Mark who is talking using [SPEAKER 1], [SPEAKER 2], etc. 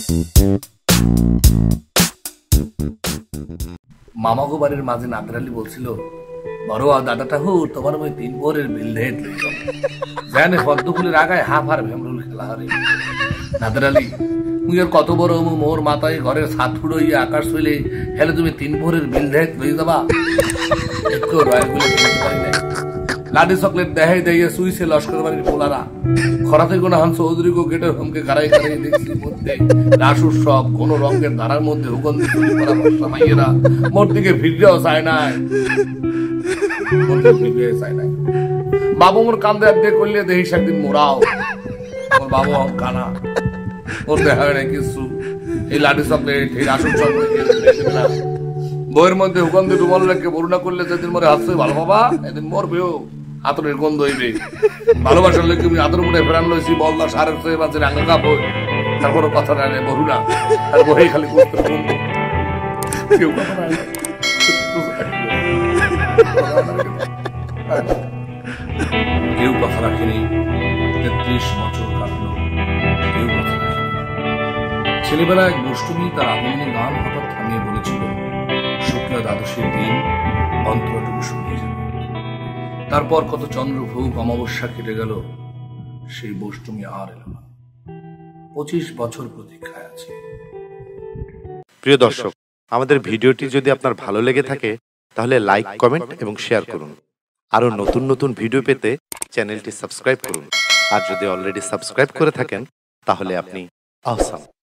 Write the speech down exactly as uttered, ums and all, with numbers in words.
[SPEAKER 1] মামাগো বাড়ির মাঝে নাদের আলী বলছিল, বড় দাদা ঠাকুর তোমার ওই তিন পরের বিলধেট জানে পদ্ম ফুলের আগায় হাফ আর ভেমরুল খেলা হরে। নাদের আলী মুই আর কত বড় মোর মাথায় ঘরের ছাদ ফুড়ইয়া আকাশ ফেলে হেলে তুমি তিন পরের বিলধেট লই যাবা। একটু রয় বলে পারি নাই। লাডি চকলেট দেখাই দিয়ে সুইছে লস্কর বাড়ির পোলারা খরাতে কোন হান চৌধুরী গো গেটের হোমকে গাড়াই গাড়াই দেখছি মধ্যে রাস উৎসব কোন রঙের ধারার মধ্যে হুকন্দি চুরি করা বর্ষা মাইয়েরা মোর দিকে ভিড়েও চায় নাই চায় নাই। বাবু মোর কান্দে আড্ডে করলে দেখিস একদিন মোরাও মোর বাবু কানা ওর দেখা হয় নাই কিছু। এই লাডি চকলেট এই রাস উৎসব বইয়ের মধ্যে হুকন্দি রুমাল রেখে বরুণা করলে যেদিন মরে হাসছে ভালো বাবা এদিন মরবেও আতরের গন্ধ হইবে। ভালোবাসার লোক তুমি আতর মুড়ে ফেরান লইছি বললা সারের চেয়ে বাজে রাঙা কাপড় তার কোনো কথা নাই বরুণা আর বই খালি করতে গন্ধ কেউ কথা নাই কেউ কথা রাখেনি। তেত্রিশ বছর কাটলো কেউ কথা রাখেনি। ছেলেবেলা এক গোষ্ঠী তার আনন্দ গান হঠাৎ থামিয়ে বলেছিল শুক্লা দ্বাদশীর দিন অন্তরটুকু শুনিয়ে যাবে। তারপর কত চন্দ্রভোগ অমাবস্যা কেটে গেল, সেই বৈষ্টমী আর এলো না। পঁচিশ বছর প্রতীক্ষায় আছে।
[SPEAKER 2] প্রিয় দর্শক, আমাদের ভিডিওটি যদি আপনার ভালো লেগে থাকে তাহলে লাইক, কমেন্ট এবং শেয়ার করুন। আরো নতুন নতুন ভিডিও পেতে চ্যানেলটি সাবস্ক্রাইব করুন। আর যদি অলরেডি সাবস্ক্রাইব করে থাকেন তাহলে আপনি অসাম।